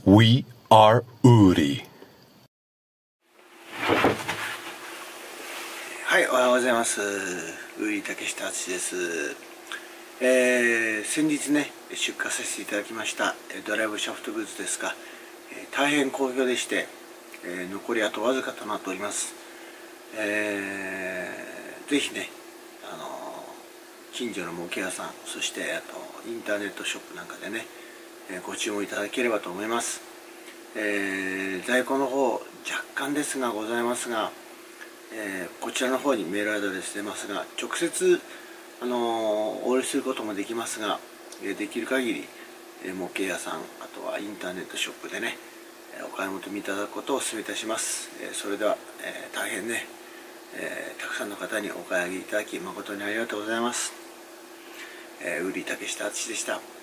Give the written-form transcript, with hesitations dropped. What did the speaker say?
We are Uri。 はい、おはようございます。ウリ竹下敦です。先日ね、出荷させていただきましたドライブシャフトグッズですが、大変好評でして、残りあとわずかとなっております。ぜひね、近所の模型屋さん、そしてあとインターネットショップなんかでね、ご注文いただければと思います。在庫の方若干ですがございますが、こちらの方にメールアドレス出ますが、直接お売りすることもできますが、できる限り模型屋さん、あとはインターネットショップでねお買い求めいただくことをお勧めいたします。それでは、大変ね、たくさんの方にお買い上げいただき誠にありがとうございます。ウリ竹下敦でした。